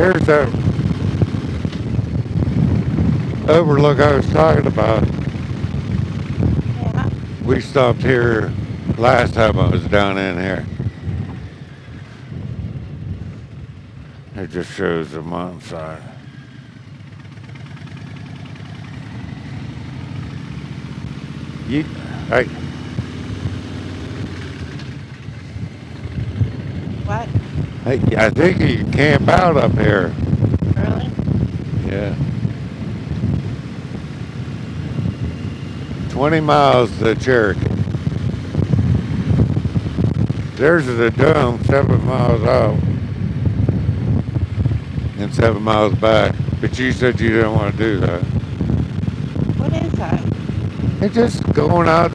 There's that overlook I was talking about. Yeah. We stopped here last time I was down in here. It just shows the mountainside. I What? I think you can camp out up here. Really? Yeah. 20 miles to Cherokee. There's the dome, 7 miles out. And 7 miles back. But you said you didn't want to do that. What is that? It's just going out